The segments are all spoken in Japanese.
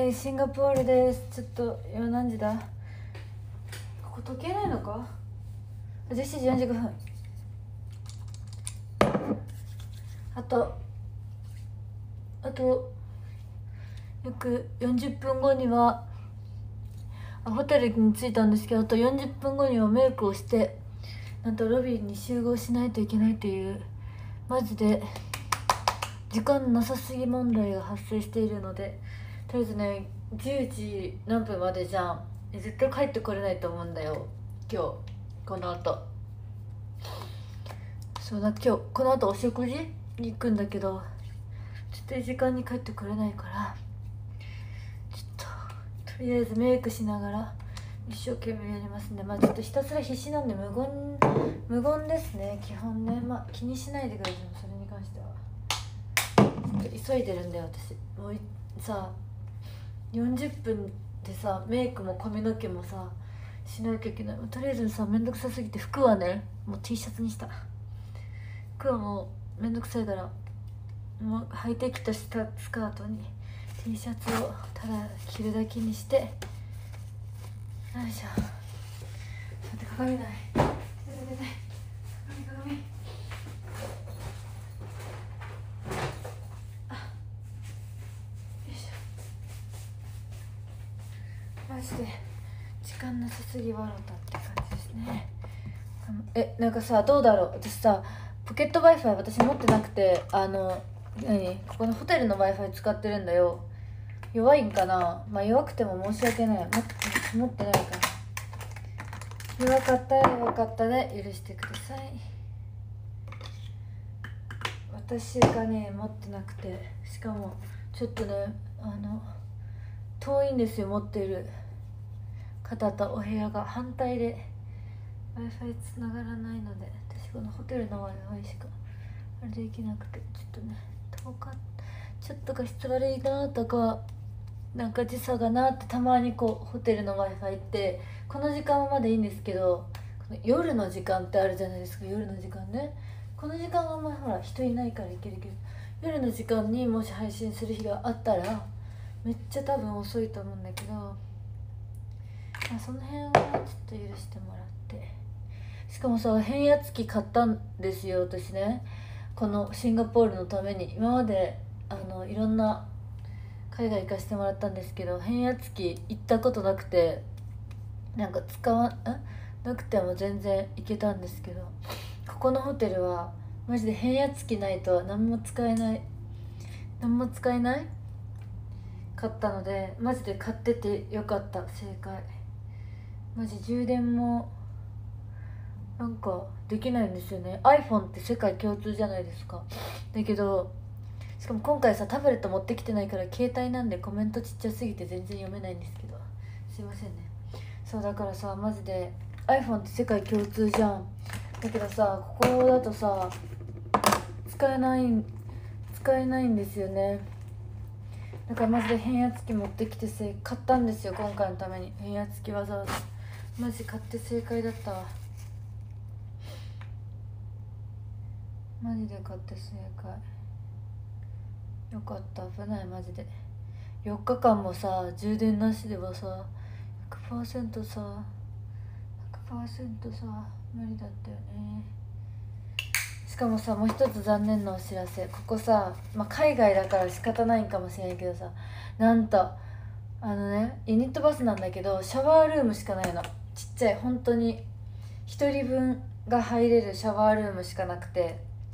い、シンガポールです。ちょっと今何時だ。ここ時計ないのか。17時45分。あと約40分後にはホテルに着いたんですけど、あと40分後にはメイクをしてなんとロビーに集合しないといけないという、マジで時間なさすぎ問題が発生しているので、とりあえずね10時何分までじゃん。絶対帰ってこれないと思うんだよ今日この後。そうだ、今日この後お食事に行くんだけど、絶対時間に帰ってこれないから、ちょっととりあえずメイクしながら一生懸命やりますんで、まあちょっとひたすら必死なんで無言ですね基本ね。まあ気にしないでください。それに関してはちょっと急いでるんだよ私。もうさ40分でさ、メイクも髪の毛もさしなきゃいけない。とりあえずさめんどくさすぎて、服はねもう T シャツにした。服はもうめんどくさいから、もう履いてきたスカートに T シャツをただ着るだけにして、よいしょ。ちょっと鏡ない。鏡。あ、よいしょ。マジで時間なさすぎ笑ったって感じですね。なんかさ、どうだろう、私さポケット Wi-Fi 私持ってなくて、ここのホテルの Wi-Fi 使ってるんだよ。弱いんかな。まあ弱くても申し訳ない。持ってないから。弱かったで許してください。私がね持ってなくて、しかもちょっとね遠いんですよ、持っている方とお部屋が反対で Wi-Fi つながらないので、私このホテルの Wi-Fi しかあれできなくて、ちょっとね遠かった。ちょっと画質悪いなとか、なんか時差がなってたまにこうホテルの Wi-Fi ってこの時間はまだいいんですけど、この夜の時間ってあるじゃないですか。夜の時間ね、この時間はまあほら人いないからいけるけど、夜の時間にもし配信する日があったらめっちゃ多分遅いと思うんだけど、まあ、その辺はちょっと許してもらって。しかもさ、変圧器買ったんですよ私ね、このシンガポールのために。今までいろんな海外行かせてもらったんですけど、変圧器行ったことなくて、なんかなくても全然行けたんですけど、ここのホテルはマジで変圧器ないと何も使えないかったので、マジで買っててよかった。正解。マジ充電もなんかできないんですよね。 iPhone って世界共通じゃないですか。だけどしかも今回さタブレット持ってきてないから、携帯なんでコメントちっちゃすぎて全然読めないんですけど、すいませんね。そうだからさ、マジで iPhone って世界共通じゃん。だけどさここだとさ使えないんですよね。だからマジで変圧器持ってきて買ったんですよ今回のために。変圧器わざわざマジ買って正解だったわ。マジで買って正解よかった。危ないマジで。4日間もさ充電なしではさ 100% さ無理だったよね。しかもさ、もう一つ残念なお知らせ。ここさ、まあ、海外だから仕方ないんかもしれないけどさ、なんとユニットバスなんだけどシャワールームしかないの。ちっちゃい、本当に1人分が入れるシャワールームしかなくて、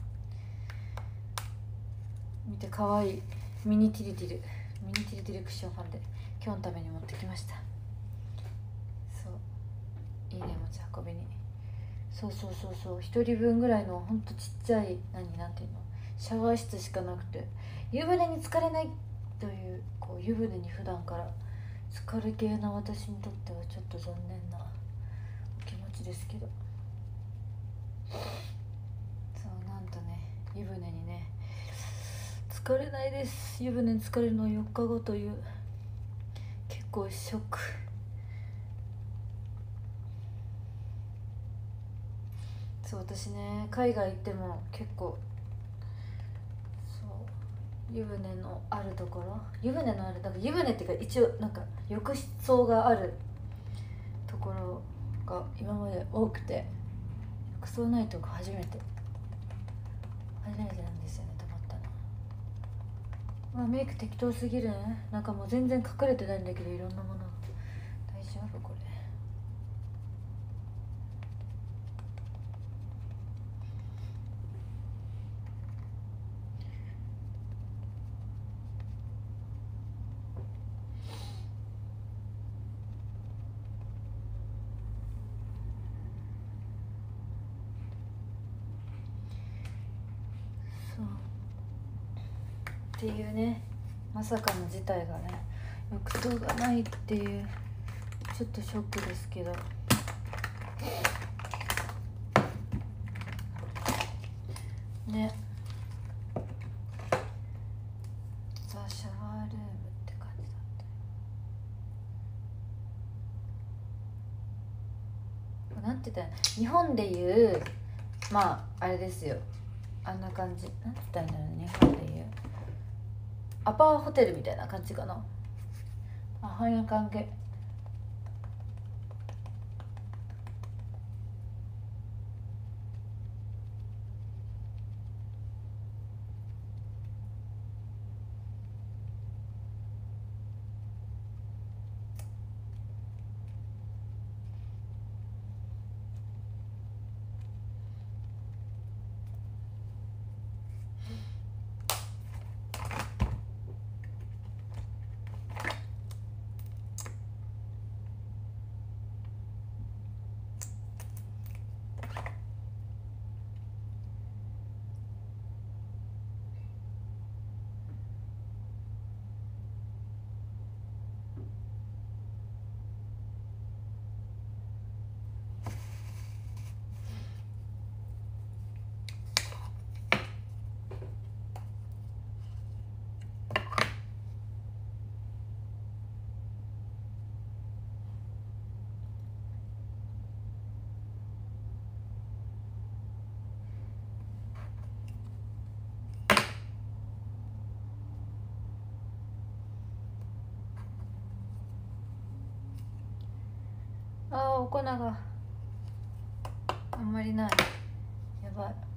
見てかわいいミニティリティルクッションファンで今日のために持ってきました。そう、いいね持ち運びに。そう1人分ぐらいのほんとちっちゃいなんていうの、シャワー室しかなくて、湯船に浸かれないという、こう湯船に普段から浸かる系な私にとってはちょっと残念なお気持ちですけど、そうなんとね湯船にね浸かれないです。湯船に浸かれるのは4日後という、結構ショック。そう私ね海外行っても結構そう湯船のあるところ、湯船のある、だから湯船っていうか一応なんか浴槽があるところが今まで多くて、浴槽ないとこ初めてなんですよね、泊まったの。まあメイク適当すぎるね。なんかもう全然隠れてないんだけど、いろんなものが。大丈夫これ。そうっていうね、まさかの事態がね、浴槽がないっていう、ちょっとショックですけど。ね、ザ・シャワールームって感じだった。なんて言ったら、日本でいうまああれですよ、あんな感じ。なんて言ったらいいんだろうね、日本でいうアパーホテルみたいな感じかな。あ、翻訳関係。あー、お粉があんまりない。やばい。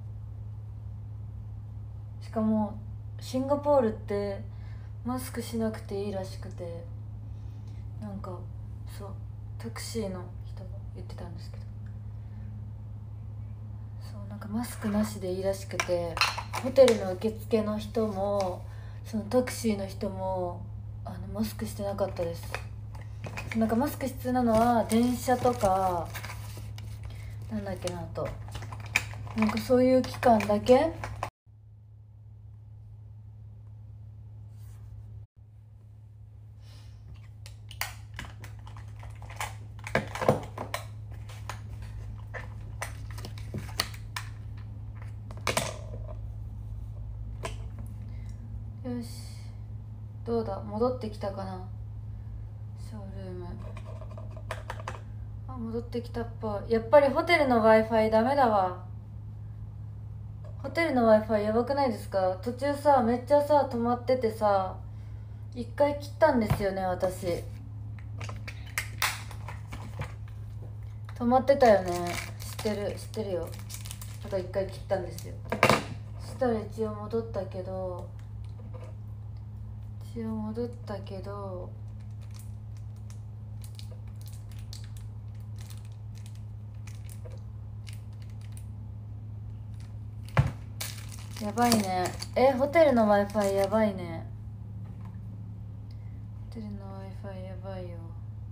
しかもシンガポールってマスクしなくていいらしくて、なんかそう、タクシーの人が言ってたんですけど、そうなんかマスクなしでいいらしくて、ホテルの受付の人もそのタクシーの人もマスクしてなかったです。なんかマスク必要なのは電車とか、なんだっけな、あとなんかそういう期間だけ。よし、どうだ、戻ってきたかな、ショールーム。あ、戻ってきたっぽい。やっぱりホテルの Wi-Fi ダメだわ。ホテルの Wi-Fi やばくないですか？途中さ、めっちゃさ止まっててさ、一回切ったんですよね、私。止まってたよね。知ってるよ。ただ一回切ったんですよ。そしたら一応戻ったけど、やばいね。ホテルの Wi-Fi やばいね。ホテルの Wi-Fi やばいよ。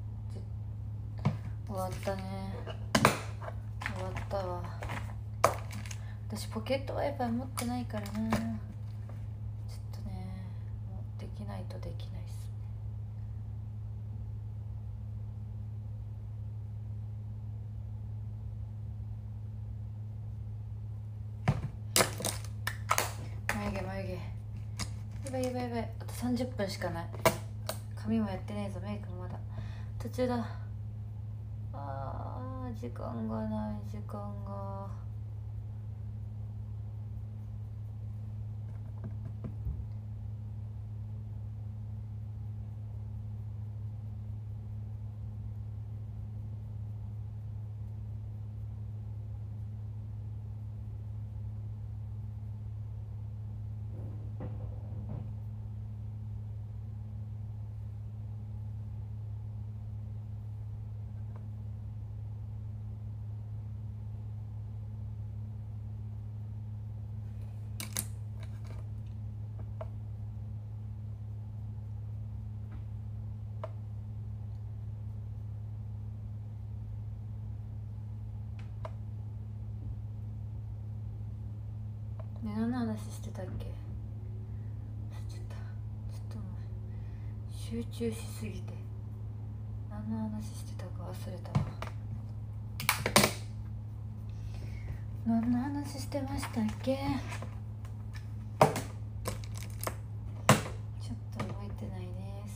終わったね。終わったわ。私ポケット Wi-Fi 持ってないからな。ちょっとね、もうできないとできないっす。眉毛やばい、あと30分しかない。髪もやってねえぞ、メイクもまだ途中だ。時間がない。 したっけ。ちょっと集中しすぎて何の話してたか忘れたわ。何の話してましたっけ。ちょっと覚えてないです。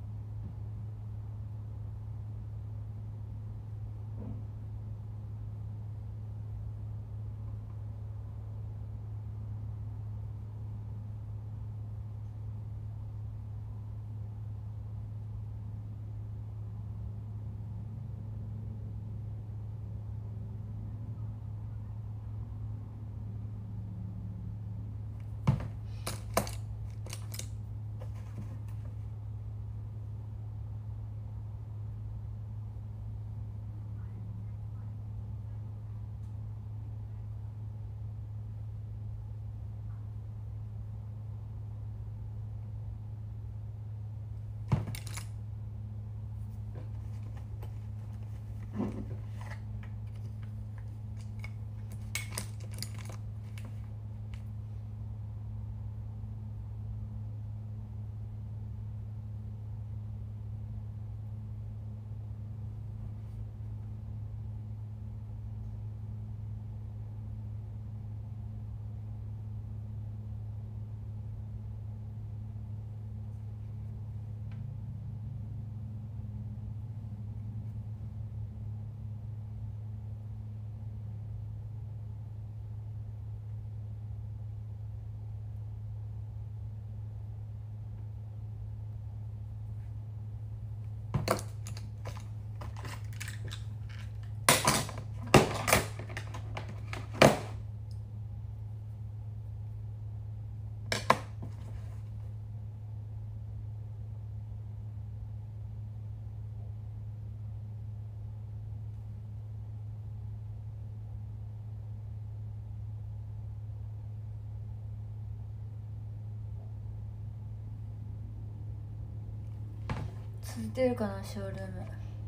続いてるかな、ショールーム。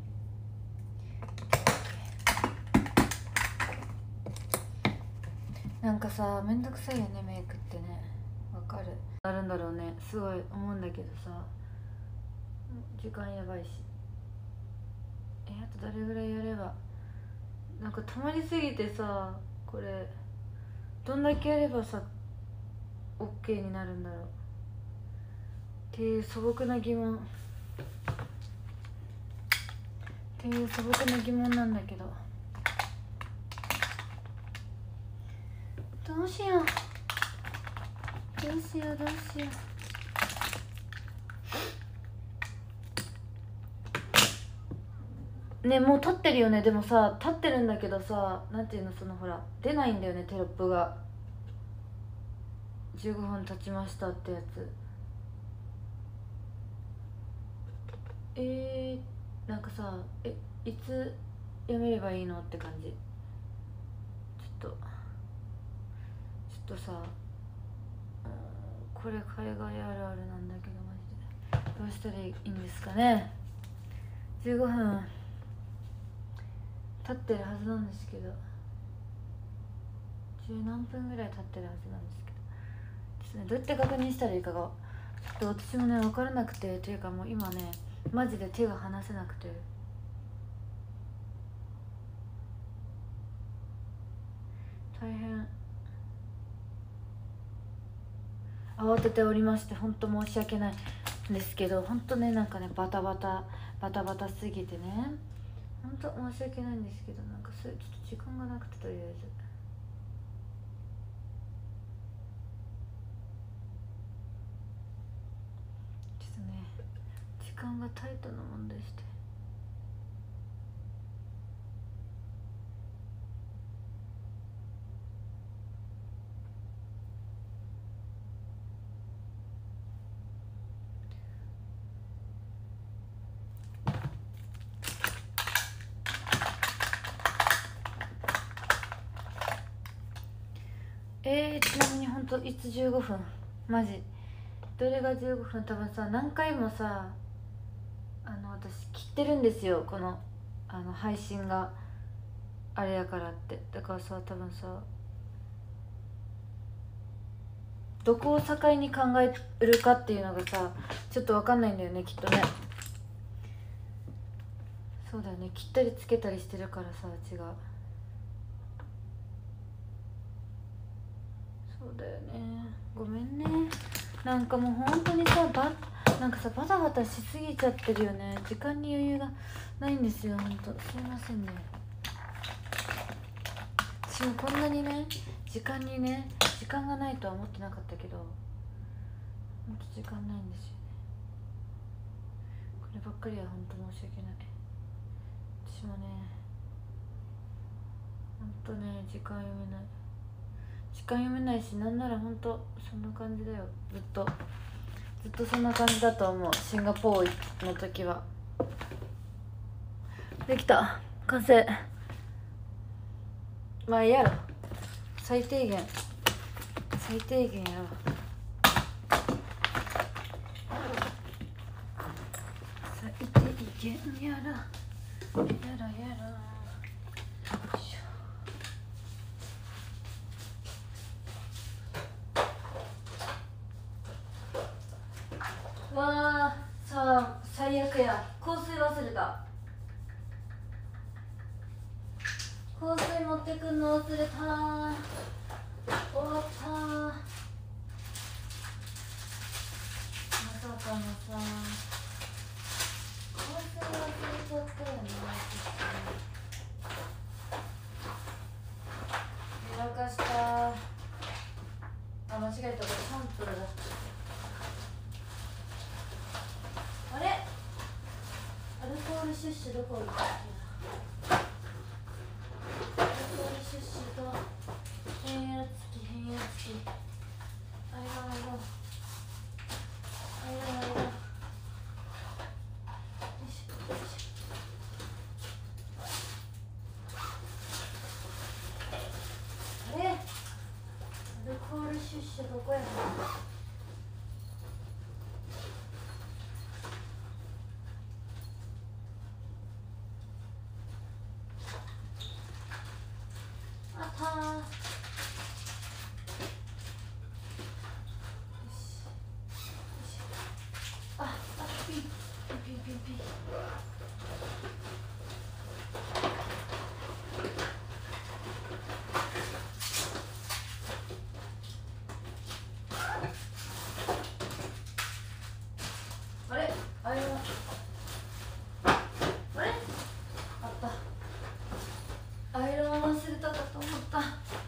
なんかさ、めんどくさいよね、メイクってね。わかる。あるんだろうね、すごい思うんだけどさ、時間やばいし。あとどれぐらいやれば。なんか溜まりすぎてさ、これどんだけやればさ OK になるんだろうっていう素朴な疑問なんだけど、どうしよう。ね、もう撮ってるよね。でもさ、立ってるんだけどさ、なんていうの、そのほら出ないんだよね、テロップが。15分経ちましたってやつ。なんかさ、いつやめればいいのって感じ。ちょっとさ、これ海外あるあるなんだけど、マジでどうしたらいいんですかね。15分経ってるはずなんですけど、10何分ぐらい経ってるはずなんですけど、どうやって確認したらいいかがちょっと私もね分からなくて、というかもう今ねマジで手が離せなくて大変慌てておりまして、本当申し訳ないんですけど、本当ね、なんかねバタバタすぎてね、本当申し訳ないんですけど、なんかそういうちょっと時間がなくて、とりあえずちょっとね時間がタイトなもんでして。ちなみに本当いつ15分マジどれが15分、多分さ何回もさ私切ってるんですよ、この配信があれやからって。だからさ多分さどこを境に考えるかっていうのがさちょっと分かんないんだよねきっとね。そうだよね、切ったりつけたりしてるからさ違う。そうだよね、ごめんね。なんかもう本当にさなんかさバタバタしすぎちゃってるよね。時間に余裕がないんですよ、本当すいませんね。私もこんなにね時間がないとは思ってなかったけど、本当時間ないんですよね。こればっかりは本当申し訳ない。私もね本当ね時間読めないし、なんなら本当そんな感じだよ。ずっとそんな感じだと思う。シンガポールの時は。できた、完成。まあいいやろ、最低限やろ。最低限やらわあさあ最悪や。香水忘れた。香水持ってくんの忘れた。終わった。まさかのさ香水忘れちゃったよね。やらかした。間違えた、これサンプルだ。あれアルコールシュッシュどこ置いたっけな。アルコールシュッシュと変圧器あれがよいしょ。あれアルコールシュッシュどこやな。アイロン忘れたかと思った。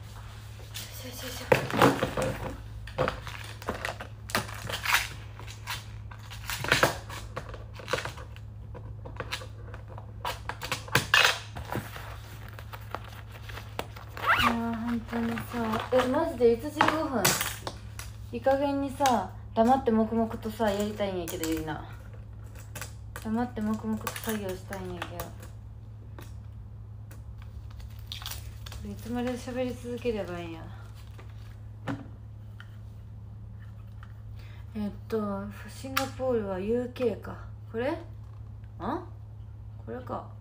本当にさマジでいつ15分いい加減にさ黙って黙々とさやりたいんやけど、ゆいな黙って黙々と作業したいんやけど、いつまで喋り続ければいいんや。シンガポールは UK か。これこれか。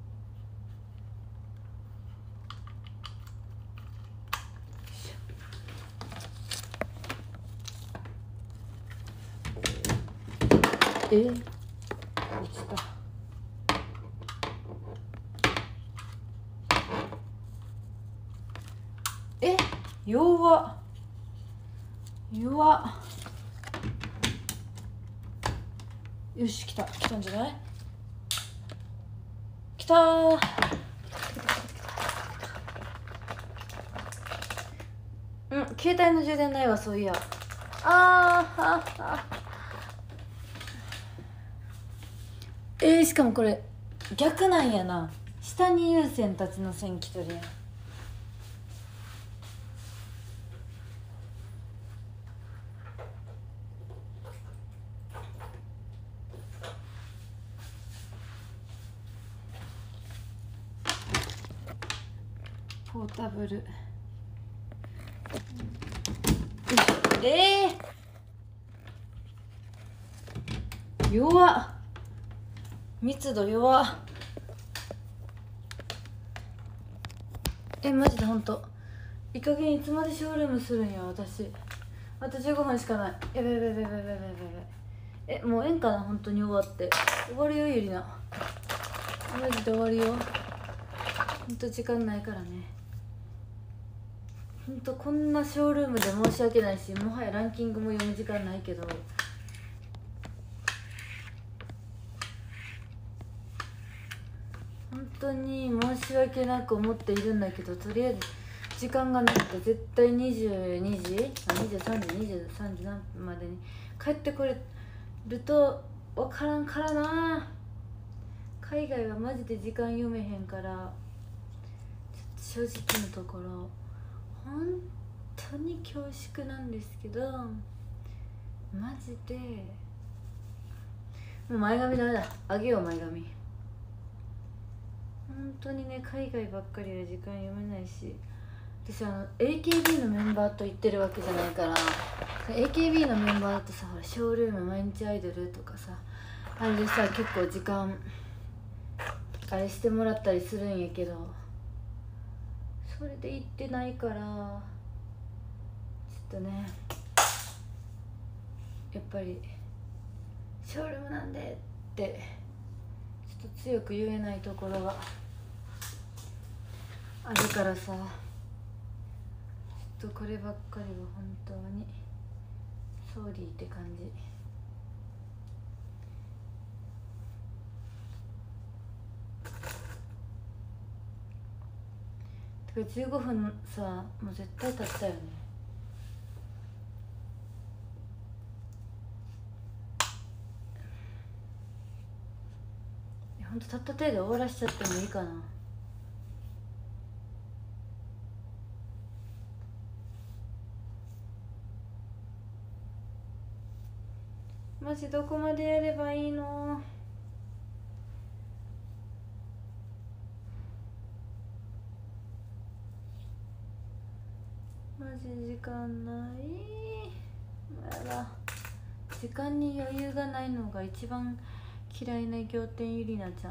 落ちた。弱よし、来たんじゃない？来たー。携帯の充電ないわ、そういや。しかもこれ逆なんやな。下に有線たちの線来とるやん。ポータブル。弱っ。密度弱っ。マジでほんといい加減いつまでショールームするんや私。 あと15分しかない。やべやべやべやべやべやべ。え、もうええんかな、本当に終わって。終わるよ、ゆりな。マジで終わるよ。ほんと時間ないからね。ほんとこんなショールームで申し訳ないし、もはやランキングも読む時間ないけど、本当に申し訳なく思っているんだけど、とりあえず時間がなくて、絶対22時23時何分までに帰ってこれると分からんからな。海外はマジで時間読めへんから、ちょっと正直なところ本当に恐縮なんですけど、マジでもう前髪ダメだ、あげよう前髪。本当にね、海外ばっかりは時間読めないし、私AKB のメンバーと言ってるわけじゃないから、 AKB のメンバーだとさ、ほらショールーム毎日アイドルとかさ、あれでさ結構時間あれしてもらったりするんやけど、それで行ってないから、ちょっとね、やっぱりショールームなんでってちょっと強く言えないところがあるからさ、ちょっとこればっかりは本当にソーリーって感じ。てか15分さ、もう絶対経ったよね。ほんとたった手で終わらしちゃってもいいかな。マジどこまでやればいいの。マジ時間ない。やだ、時間に余裕がないのが一番嫌いな仰天ゆりなちゃん。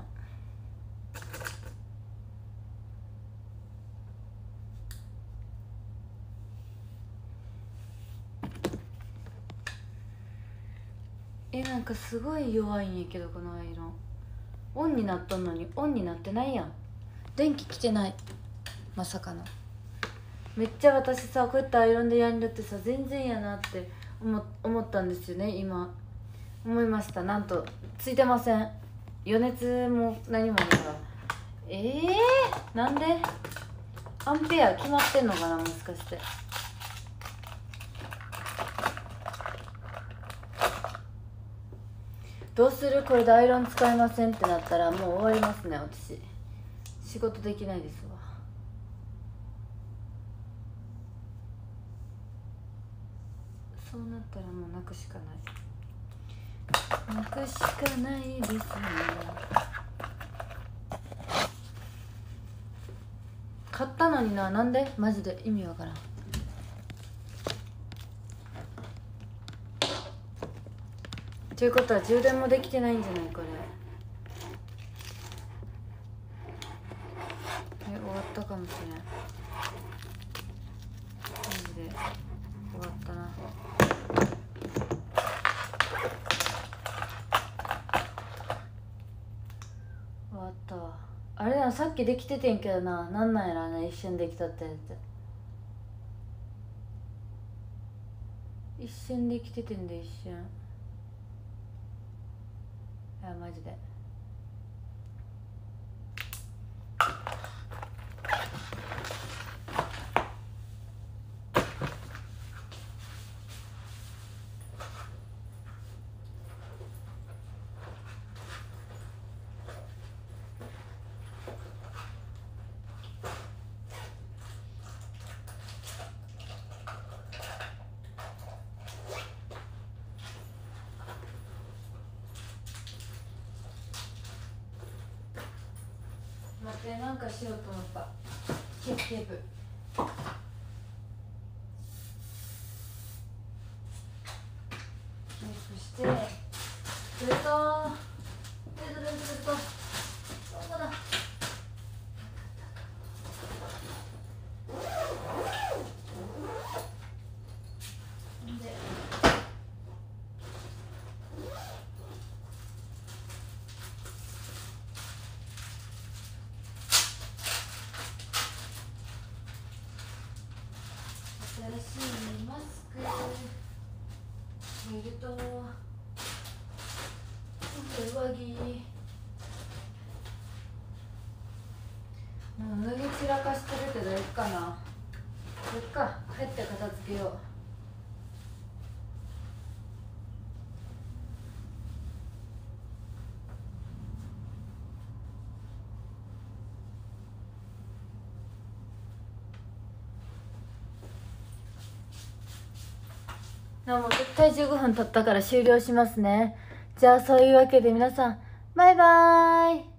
なんかすごい弱いんやけど、このアイロンオンになっとんのにオンになってないやん。電気来てない、まさかの。めっちゃ私さ、こうやってアイロンでやんだってさ、全然やなって思ったんですよね。今思いました。なんとついてません、余熱も何もないから。なんでアンペア決まってんのかな、もしかして。どうする、これでアイロン使えませんってなったらもう終わりますね、私仕事できないですわ。そうなったらもう泣くしかない、泣くしかないですね。買ったのにな、なんでマジで意味わからん。ということは充電もできてないんじゃないこれ。終わったかもしれない、マジで終わったな。終わったわ。あれだ、さっきできててんけどな、なんなんやろな、一瞬できたってやつ。一瞬できててんで、一瞬。いやマジで待って、なんかしようと思った。テープテープして、ベルトどこだ。で新しいマスク、ベルト、上着、脱ぎ散らかしてるけどいっかな。いっか、帰って片付けよう。もう絶対15分経ったから終了しますね。じゃあそういうわけで皆さんバイバーイ。